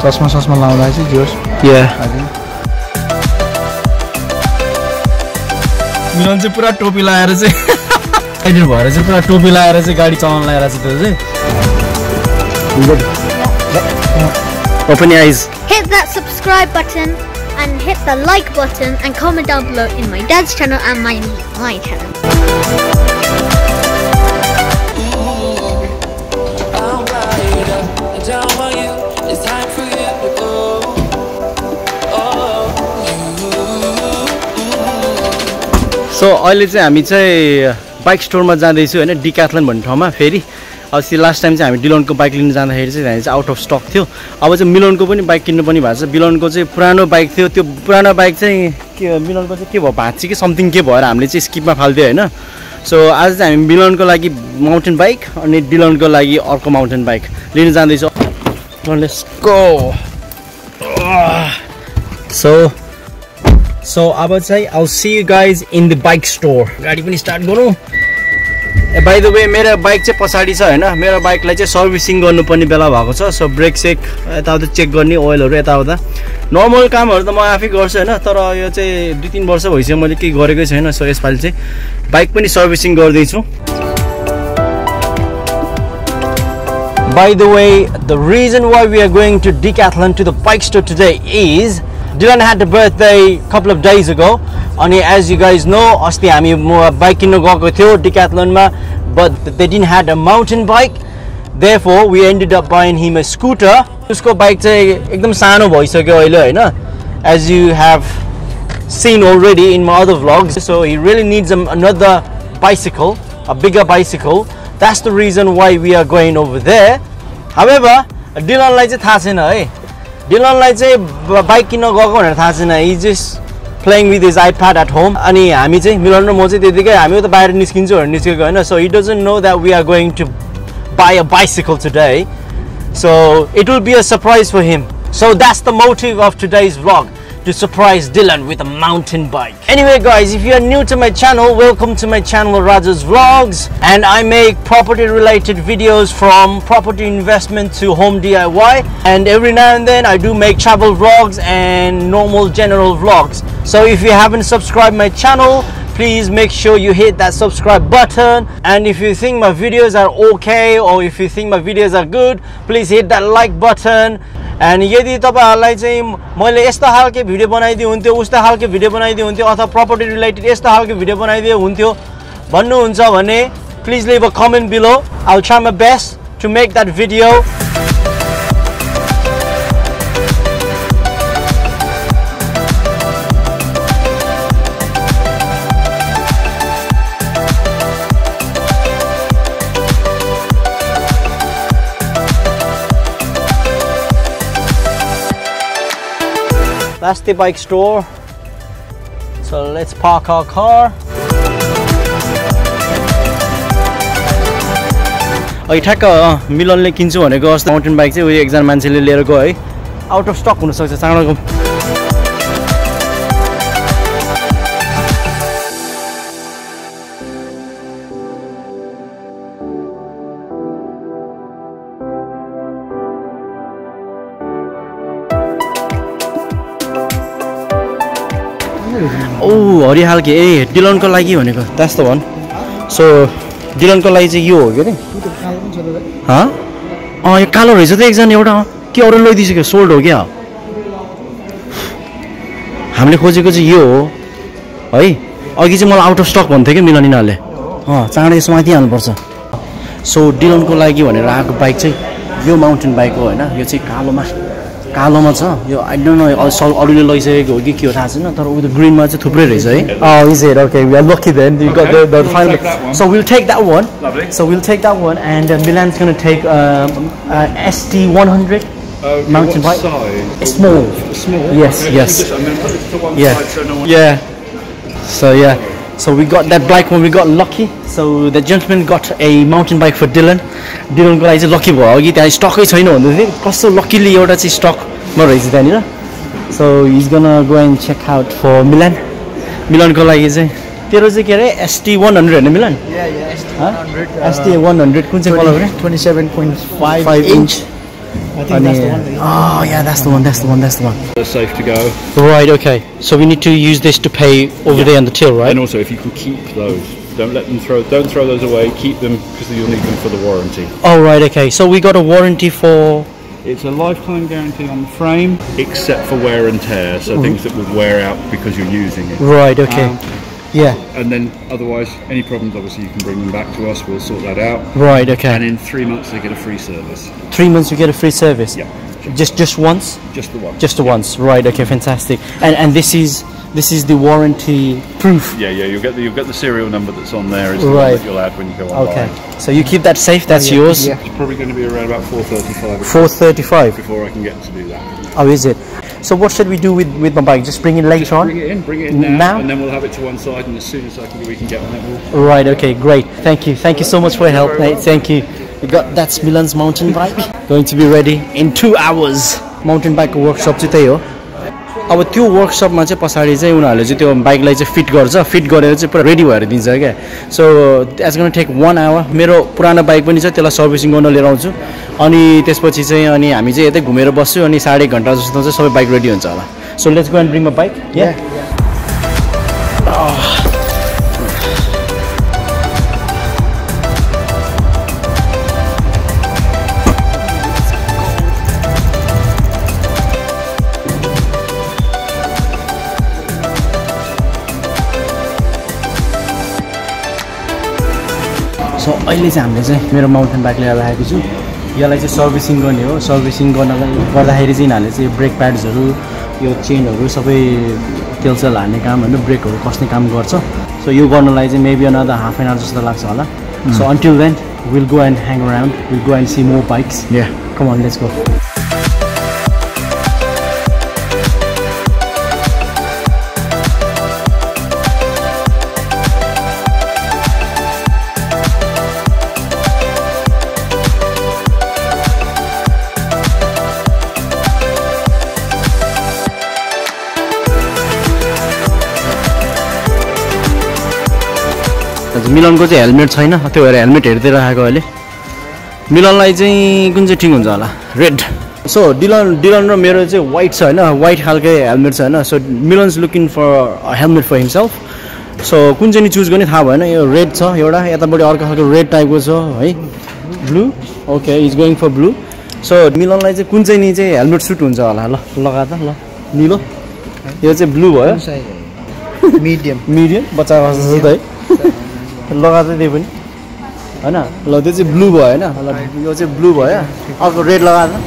चस्मा लाउँदा चाहिँ जोस मिलन चाहिँ पुरा टोपी लगाएर चाहिँ एडिट भएर चाहिँ पुरा टोपी लगाएर चाहिँ गाडी चलाउन लगाएर चाहिँ त्यो चाहिँ open your eyes hit that subscribe button and hit the like button and comment down below in my dad's channel and my channel. So अहिले चाहिँ हामी चाहिँ बाइक स्टोरमा जाँदैछु हैन डिक्याथलन भन्ने ठाउँमा फेरि अस्ति लास्ट टाइम चाहिँ हामी डिलोनको बाइक लिन जाँदाखेरि चाहिँ हामी चाहिँ आउट अफ स्टक थियो अब चाहिँ मिलनको पनि बाइक किन्नु पनि भएको छ मिलनको चाहिँ पुरानो बाइक थियो त्यो पुरानो बाइक चाहिँ के मिलनको चाहिँ के भयो भाँच्ची कि समथिङ के भएर हामीले चाहिँ स्किपमा फाल्दियो हैन सो आज चाहिँ हामी मिलनको लागि माउन्टेन बाइक अनि डिलोनको लागि अर्को माउन्टेन बाइक लिन जाँदैछौँ लेट्स गो सो अब चाहिँ I'll see you guys in the bike store गाडी पनि स्टार्ट गरौँ बाइ द वे मेरो बाइक चाहिँ पछाडि छ हैन मेरो बाइकलाई चाहिँ सर्भिसिङ गर्नुपर्ने बेला भएको छ सो ब्रेक सेक यताउता चेक गर्ने ओइलहरु यताउता नर्मल कामहरु त म आफै गर्छु हैन तर यो चाहिँ 2-3 वर्ष भइसक्यो मैले केही गरेकै छैन सो यसपालि चाहिँ बाइक पनि सर्भिसिङ गर्दै छु By the way, the reason why we are going to Decathlon to the bike store today is Dylan had a birthday a couple of days ago and as you guys know अस्ति हामी bike किन्न गएको थियो Decathlon मा but they didn't had a mountain bike therefore we ended up buying him a scooter उसको bike चाहिँ एकदम सानो भइसक्यो अहिले हैन as you have seen already in my other vlogs so he really needs another bicycle a bigger bicycle that's the reason why we are going over there however Dylan लाई चाहिँ थाहा छैन है Dylan लाई चाहिँ बाइक किन्न गएको भनेर थाहा छैन he just playing with his iPad at home अनि हामी चाहिँ मिलन र म चाहिँ त्यतिकै हामी त बाहिर निस्किन्छु भनेर निस्केको हैन so he doesn't know that we are going to buy a bicycle today so it will be a surprise for him so that's the motive of today's vlog to surprise Dylan with a mountain bike. Anyway guys, if you are new to my channel, welcome to my channel Raja's Vlogs and I make property related videos from property investment to home DIY and every now and then I do make travel vlogs and normal general vlogs. So if you haven't subscribed my channel, please make sure you hit that subscribe button and if you think my videos are okay or if you think my videos are good, please hit that like button. And यदि तपाईहरुलाई चाहिँ मैले यस्तो खालको video बनाइदिए हुन्थ्यो उस्तो खालको भिडियो बनाइदिए हुन्थ्यो अथवा प्रपर्टी रिलेटेड यस्तो खालको भिडियो बनाइदिए हुन्थ्यो भन्नुहुन्छ भने please leave a comment below. I'll try my best to make that video. That's the bike store. So let's park our car. I ठ्याक्क मिलनले किन्छु भनेको अस्ति माउन्टेन बाइक चाहिँ उयो एकजना मान्छेले लिएर गयो है आउट अफ स्टक हुन सक्छ चाँडो Oh, हरि हालके ए डिलनको लागि भनेको that's the one. So डिलनको लागि चाहिँ यो हो के नि ह यो कालो रहेछ त एकजना एउटा के अरु लैदिसक्यो सोल्ड हो क्या हामीले खोजेको चाहिँ यो हो है अघि चाहिँ मलाई आउट अफ स्टक भन्थ्यो के मिलनिनाले चाँडै समाति हाल्नु पर्छ सो डिलनको लागि भनेर आएको बाइक चाहिँ यो माउन्टेन बाइक हो हैन यो चाहिँ कालोमा छ यो आई डोन्ट नो अरूले लैसकेको हो कि के हो थाहा छैन तर उयो ग्रीनमा चाहिँ थुप्रै रहेछ है oh is it okay we are lucky then you got the final so we'll take that one and Milan's going to take ST100 mountain bike small yes so we got that bike when we got lucky so the gentleman got a mountain bike for Dylan को लागि चाहिँ lucky भयो अघि त्यहाँ स्टकै छैन भन्दै थियो कस्तो लकीली एउटा चाहिँ स्टकमा रहेछ त्यहाँनिर so he's gonna go and check out for मिलनको लागि चाहिँ तेरो चाहिँ के अरे ST100 हैन मिलन yeah ST100 ST100 कुन चाहिँ कलर हो 27.5 inch I think that's the one. Oh yeah, that's the one. That's the one. That's the one. They're safe to go. Right. Okay. So we need to use this to pay over there on the till, right? And also, if you can keep those, don't throw those away. Keep them because you'll need them for the warranty. Oh right. Okay. So we got a warranty for. It's a lifetime guarantee on the frame, except for wear and tear. So things that would wear out because you're using it. Right. Okay. Yeah. And then otherwise, any problems, obviously, you can bring them back to us. We'll sort that out. Right. Okay. And in 3 months, they get a free service. 3 months you get a free service. Yeah. Just once. Just the one. Just the once. Right. Okay. Fantastic. And this is the warranty proof. Yeah. You'll get the serial number that's on there. It's the one Right. that you'll add when you go online. Okay. So you keep that safe. That's yours. It's probably going to be around about 4:35 435. before I can get to do that. Oh, is it? So what should we do with my bike? Just bring it later on? Bring it in now, and then we'll have it to one side, and as soon as we can get on it, we'll... Right, okay, great. Thank you so much for your help, mate. Thank you. That's Milan's mountain bike. Going to be ready in 2 hours. Mountain bike workshop चाहिँ त्यही हो. अब त्यो वर्कशपमा चाहिँ पछाडि चाहिँ उनीहरूले चाहिँ त्यो बाइकलाई चाहिँ फिट गर्छ, फिट गरेर चाहिँ पुरा रेडी भएर दिन्छ क्या. So that's gonna take 1 hour. मेरो पुरानो बाइक पनि छ, त्यसलाई सर्भिसिङ गर्न लिएर आउँछु. अनि त्यसपछि चाहिँ अनि हामी चाहिँ यतै घुमेर बस्छु अनि 1.5 घण्टा जस्तो चाहिँ सबै बाइक रेडी हुन्छ होला. So let's go and bring my bike. Yeah so अहिले चाहिँ हामीले चाहिँ मेरो माउन्टेन बाइक लिएर राखेको छु. यसलाई चाहिँ सर्भिसिङ गर्ने हो. सर्भिसिङ गर्दाखेरि चाहिँ यिनीहरूले चाहिँ ब्रेक प्याड्सहरू, यो चेनहरू सबै तेलसेल हाल्ने काम होइन, ब्रेकहरू कस्ने काम गर्छ. सो यो गर्नलाई चाहिँ maybe another half an hour जस्तो लाग्छ होला. So until then we'll go and hang around, we'll go and see more bikes. Yeah come on, let's go. मिलनको चाहिँ हेलमेट छैन, त्यो भएर हेलमेट हेर्दै राखेको अहिले. मिलनलाई चाहिँ कुन चाहिँ ठिक हुन्छ होला? रेड. सो डिलन र मेरो चाहिँ वाइट छ होइन, वाइट खालकै हेलमेट छ होइन. So Milan's looking for helmet for himself. So कुन चाहिँ नि चुज गर्ने थाहा भएन. यो रेड छ एउटा, यतापट्टि अर्को खालको रेड टाइपको छ है. Blue. Okay, is going for blue. So मिलनलाई चाहिँ कुन चाहिँ नि चाहिँ हेलमेट सुट हुन्छ होला? ल लगा त. ल निलो. यो चाहिँ ब्लू भयो. मिडियम बच्चा जस्तो त है. लगाएको त्यही पनि होइन. ल त्यो चाहिँ ब्लू भयो होइन. ल यो चाहिँ ब्लू भयो. अर्को रेड लगाएको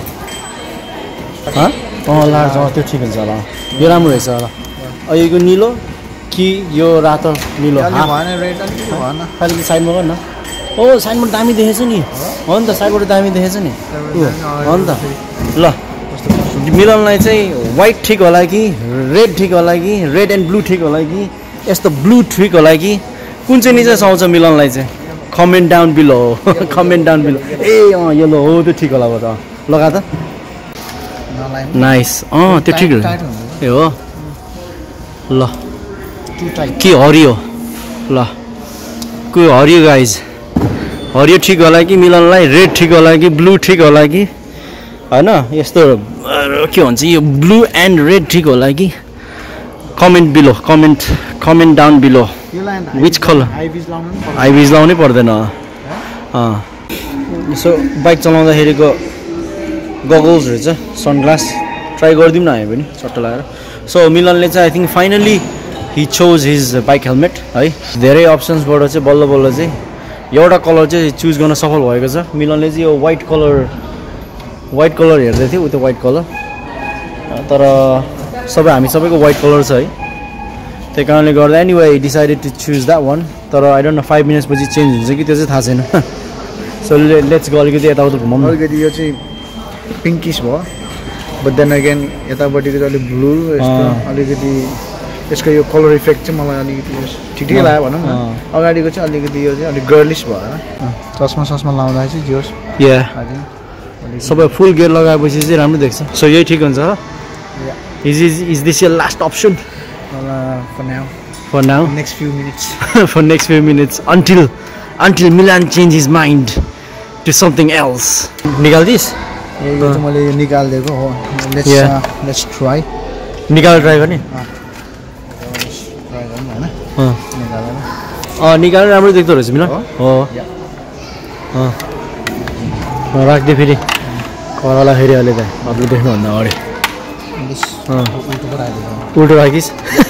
लार्ज. त्यो ठिक हुन्छ होला. यो राम्रो रहेछ होला. यो निलो कि यो रातो निलो खालि साइडमा गर न. ओ साइडबाट दामी देखेछ नि. हो नि त, साइडबाट दामी देखेछ नि. हो नि त. ल मिलनलाई चाहिँ वाइट ठिक होला कि रेड ठिक होला कि रेड एन्ड ब्लू ठिक होला कि यस्तो ब्लू ठिक होला कि कुन चाहिँ नि चाहिँ सुहाउँछ मिलनलाई चाहिँ? Comment down below. Comment down below. A yellow हो, त्यो ठिक होला त. लगा त. नाइस. त्यो ठिक हो. ए हो. ल के हरियो? ल को हरियो गाइज? हरियो ठिक होला कि मिलनलाई? रेड ठिक होला कि ब्लू ठिक होला कि होइन? यस्तो के भन्छ यो ब्लू एन्ड रेड ठिक होला कि? Comment below. Comment down below. Which colour? आइभिज लाउनै पर्दैन. सो बाइक चलाउँदाखेरिको गगल्स रहेछ, सनग्लास ट्राई गरिदिउँ न हामी पनि चट्ट लगाएर. सो मिलनले चाहिँ I think finally he chose his bike helmet है. धेरै अप्सन्सबाट चाहिँ बल्ल बल्ल चाहिँ एउटा कलर चाहिँ चुज गर्न सफल भएको छ. मिलनले चाहिँ यो वाइट कलर हेर्दै थियो, त्यो वाइट कलर. तर हामी सबैको वाइट कलर छ है. त्यही कारणले गर्दा anyway I decided to choose that one. तर आई डोन्ट नो 5 मिनट्स पछि चेन्ज हुन्छ कि त्यो चाहिँ थाहा छैन. So let's go. अलिकति यताउता घुमाउँ. अलिकति यो चाहिँ पिङ्किस भयो, बट देन अगेन यतापट्टिको चाहिँ अलिक ब्लू. अलिकति यसको यो कलर इफेक्ट चाहिँ मलाई अलिकति ठिकै लाग्यो भनौँ न. अगाडिको चाहिँ अलिकति यो चाहिँ अलिक गर्लिस भयो होइन. चस्मा लाउँदा चाहिँ जोस्. या सबै फुल गियर लगाएपछि चाहिँ राम्रो देख्छ. सो यही ठिक हुन्छ. Is this your last option? For now. Next few minutes. For next few minutes until Milan change his mind to something else. निकाल दिस. यो चाहिँ मैले निकाल्दिएको हो लेट्स ट्राई निकालेर ट्राई गर्ने ट्राई गरौँ हैन निकालेर निकालेर राम्रो देख्दो रहेछ मिलन हो राख्दै फेरि करला फेरि अहिले त अघि देख्नुभन्दा अगाडि उल्टो राखिस्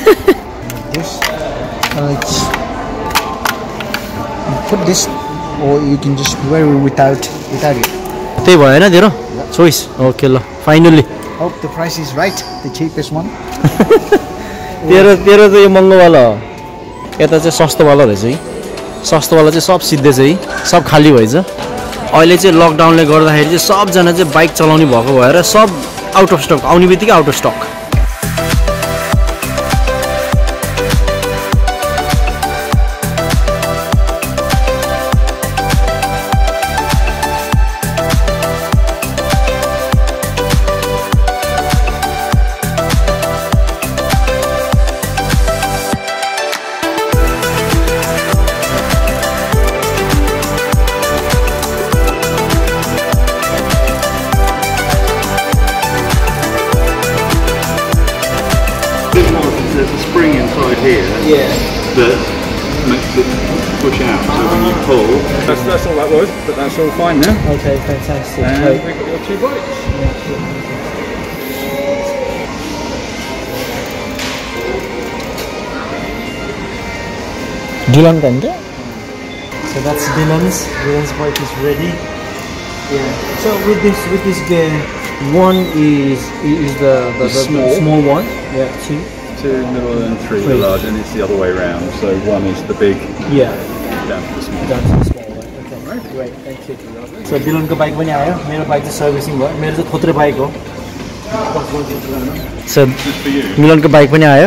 put this or you can just wear it without it. त्यही भएन तेरो चोइस ओके ल finally Hope the price is right, the cheapest one. तेरो त यो महँगोवाला हो यता चाहिँ सस्तोवाला रहेछ है सस्तोवाला चाहिँ सब सिद्धै छ है सब खाली भएछ अहिले चाहिँ लकडाउनले गर्दाखेरि चाहिँ सबजना चाहिँ बाइक चलाउने भएको भएर सब आउट अफ स्टक आउने बित्तिकै out of stock There's a spring inside here that makes it push out. So when you pull, that's all that was. But that's all fine now. Okay, fantastic. And we've got your 2 bikes. Dylan Ganda. So that's Dylan's bike is ready. Yeah. So with this one is the small one. Yeah. 2 middle and 3 the large, and it's the other way around. So 1 is the big. Yeah. Down to the small. Down to the small one. Okay. Great. Thank you. So Dylan को bike पनि आयो. मेरो bike चाहिँ servicing भयो. मेरो चाहिँ थोत्रे bike हो. So Milan को bike पनि आयो.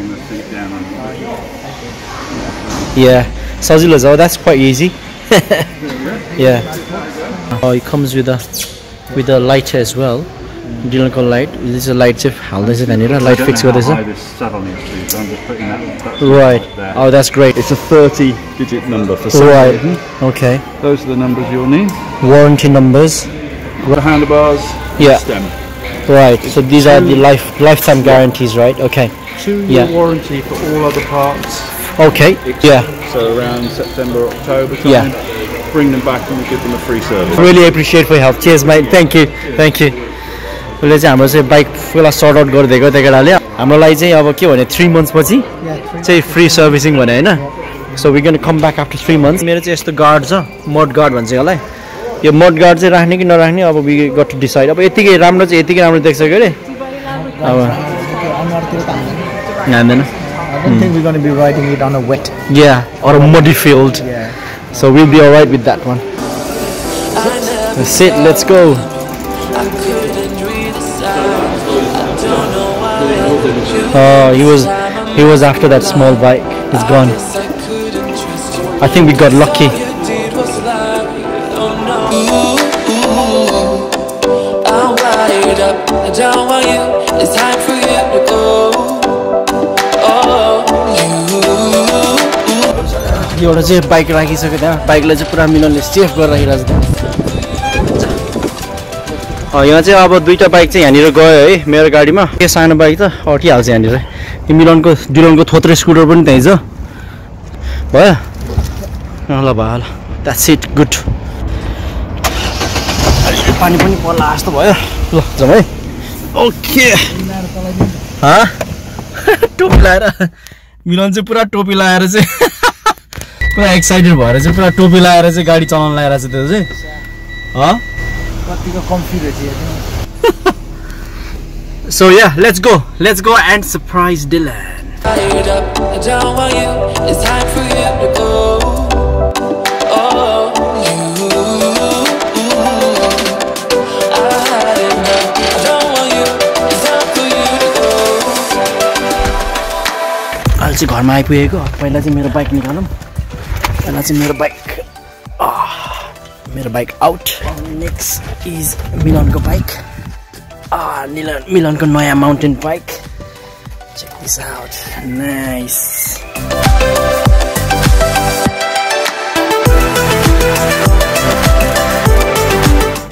Yeah. सजिलो छ. That's quite easy. Yeah. Oh, it comes with a light as well. Dylan को light. This is a light चाहिँ हाल्दैछ त्यहाँनिर light fix गर्दैछ. Right. Oh, that's great. It's a 30-digit number for some reason. Okay. Those are the numbers you'll need. Warranty numbers. The handlebars. Yeah. Stem. Right. So these are the lifetime guarantees, right? Okay. 2-year warranty for all other parts. Okay. Yeah. So around September, October time. Yeah. Bring them back and we'll give them a free service. Really appreciate for your help. Cheers, mate. Thank you. Thank you. उसले चाहिँ हाम्रो चाहिँ bike पहिला sort out गरिदिएको त्यो केटाले हाम्रो लागि चाहिँ अब के भने 3 months पछि चाहिँ फ्री सर्भिसिङ भने हैन so we can come back after 3 months मेरो चाहिँ यस्तो गार्ड छ मड गार्ड भन्छ यसलाई यो मड गार्ड चाहिँ राख्ने कि नराख्ने अब वी गट टु डिसाइड अब यतिकै राम्रो चाहिँ यतिकै राम्रो देख्छ के अरे अब हान्दैन I don't think we're going to be riding it on a wet. Yeah, or a muddy field. Yeah. So we'll be alright with that one. That's it, let's go. He was after that small bike. He's gone. I think we got lucky. It's time for you to go. एउटा चाहिँ bike राखिसक्यो त्यहाँ बाइकलाई चाहिँ पुरा मिलनले safe गरेर राखिरहेको छ यहाँ चाहिँ अब दुईटा बाइक चाहिँ यहाँनिर गयो है मेरो गाडीमा के सानो बाइक त अटिहाल्छ यहाँनिर यो डिलनको थोत्रे स्कुटर पनि त्यहीँ छ भयो ल भयो ल द्याट्स इट गुड पानी पनि पर्ला जस्तो भयो ल जाउँ है ओके टोपी लगाएर मिलन चाहिँ पुरा टोपी लगाएर चाहिँ पुरा एक्साइटेड भएर चाहिँ पुरा टोपी लगाएर चाहिँ गाडी चलाउन लगाएर चाहिँ त्यो चाहिँ कतिको कम्फी रहेछ So yeah, let's go and surprise Dylan. It's time for you to go. अहिले चाहिँ घरमा आइपुगेको पहिला चाहिँ मेरो बाइक निकालौँ पहिला चाहिँ मेरो बाइक आउट नेक्स्ट इज मिलनको बाइक मिलनको नयाँ mountain bike check this out nice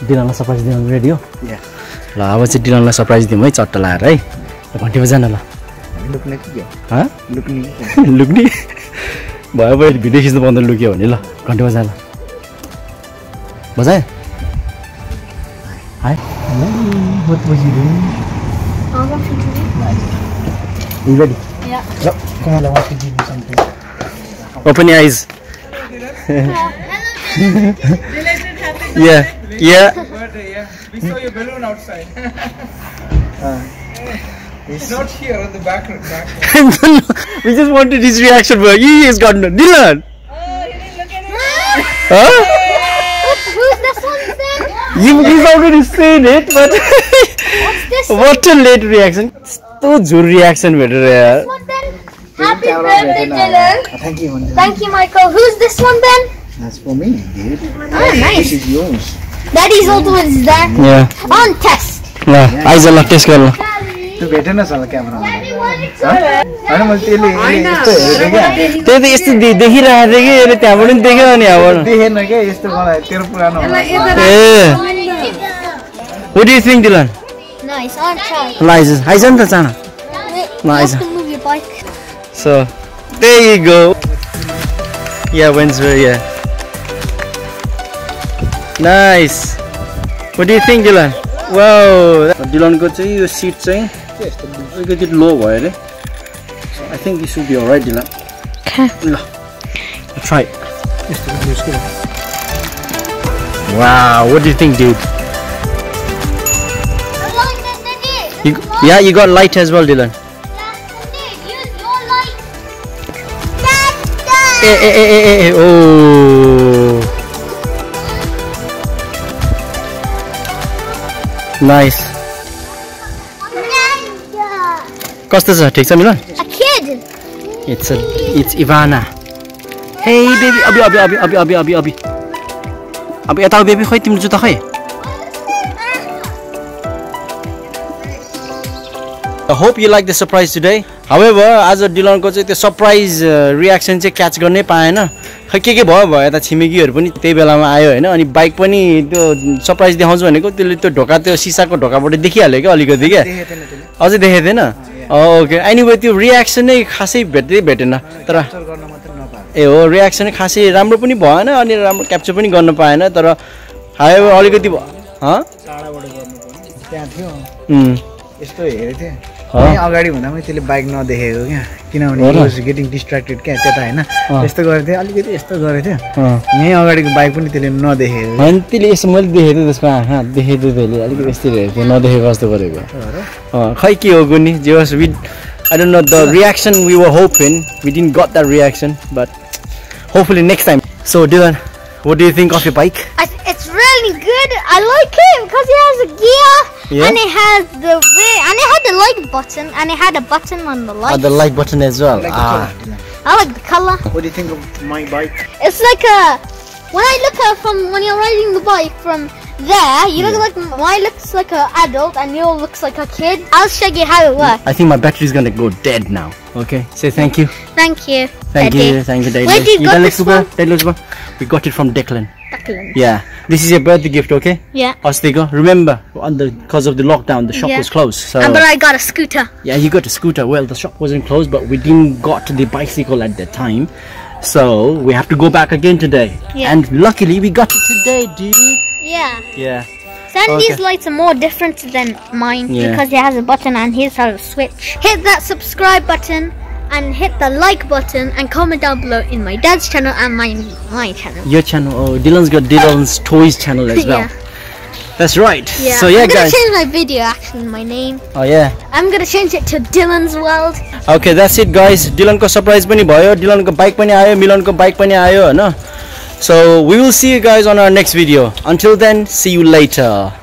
डिलनलाई सरप्राइज दिनु रेडी हो या ल अब चाहिँ डिलनलाई सरप्राइज दिउँ है चट्टा लाएर है घन्टी बजाउन ल लुक्ने के ह लुक्ने लुक्ने भयो भयो भिडियो खिच्नु पाउँदा लुक्यो भने ल घन्टी बजा ल बजाए हाय what was you doing I want to do it. you ready Yeah. no come on I want to give you something open your eyes yeah We saw your balloon outside. It's not here on the back. we just wanted his reaction but he has got no Dylan huh Who's this one then? he's already seen it but What's this one? what a late reaction so झुर reaction भेटेर यार This one then? Happy birthday, Dylan. thank you Manju. Thank you, Michael. Who's this one then? That's for me dude Oh, this nice. is yours Daddy's also is there. yeah On test. ल आइज ल test गर ल त्यो भेटेन साला क्यामेरामा Daddy wanted to. हैन मैले त्यसले यस्तो हेरेँ क्या त्यही त यस्तो देखिरहेको थिएँ कि यसले त्यहाँबाट पनि देख्यो अनि यहाँबाट देखेन क्या यस्तो मलाई तेरो पुरानो ए what do you think Dylan Nice. On try. ल आइज नि त चाँडो Wait, Nice. you have to move your bike. so there you go yeah Wednesday yeah nice what do you think Dylan wow Dylan को चाहिँ यो seat चाहिँ अलिकति लो भयो अरे I think it should be alright Dylan Okay. ल try wow what do you think dude I like that, Daddy. yeah you got light as well Dylan Use your light. oh nice कस्तो छ ठीक छ मिलन A kid. it's Ivana hey baby अबि अब यता baby खै तिम्रो जुत्ता खै I hope you like the surprise today. However, आज डिलनको चाहिँ त्यो सरप्राइज रियाक्सन चाहिँ क्याच गर्नै पाएन खै के भयो यता छिमेकीहरु पनि त्यही बेलामा आयो हैन अनि बाइक पनि त्यो सरप्राइज देखाउँछु भनेको त्यसले त्यो ढोका त्यो सिसाको ढोकाबाट देखिहाल्यो के अलिकति के अझै देखेको थिएन ओके एनीवे त्यो रियाक्सन नै खासै भेटेन तर गर्न मात्र नपाए ए हो रियाक्सन नै खासै राम्रो पनि भएन अनि राम्रो क्याप्चर पनि गर्न पाएन तर हावेवर अलिकति टाढाबाट गर्नुपर्ने त्यहाँ थियो यस्तो हेरेको थिएँ यही अगाडि भन्दा पनि त्यसले बाइक नदेखेको क्या किनभने वाज गेटिङ डिस्ट्र्याक्टेड क्या त्यता हैन यस्तो गरेको थिएँ अलिकति यस्तो गरेको थिएँ यही अगाडिको बाइक पनि त्यसले नदेखेको हैन त्यसले यसो मैले देखेको थिएँ त्यसको आँखा देखेको थिएँ त्यसले अलिकति यस्तै हेरेको थिएँ नदेखेको जस्तो गरेको खै के हो गुनी जे वाज वी I don't know the reaction we were hoping we didn't got that reaction but hopefully next time. So Dylan, what do you think of your bike? It's really good. I like it because it has a gear and it has the and it had the like button and it had a button on the light. The like button as well. I like the color. What do you think of my bike? It's like when I look at from when you're riding the bike from there, you look like mine looks like an adult and yours looks like a kid. I'll show you how it works. I think my battery is gonna go dead now. Okay, say thank you. Thank you. Thank Daddy. you, Daddy. Where did you get this from? We got it from Declan. Declan. Yeah, this is your birthday gift, okay? Yeah. Ostigo, remember, because of the lockdown, the shop was closed. So But I got a scooter. yeah, you got a scooter. Well, the shop wasn't closed, but we didn't got the bicycle at that time, so we have to go back again today. Yeah. And luckily, we got it today, dude. Yeah. Yeah. Sandy's lights are more different than mine because it has a button and his has a switch. Hit that subscribe button and hit the like button and comment down below in my dad's channel and my channel. Your channel. Oh, Dylan's got Dylan's Toys channel as well. Yeah. That's right. Yeah. So yeah, I'm gonna guys. change my video actually, my name. Oh yeah. I'm gonna change it to Dylan's World. Okay, that's it, guys. Dylan ko surprise pani bhayo. Dylan ko bike pani aayo. Milan ko bike pani aayo, हैन? So we will see you guys on our next video. Until then, see you later.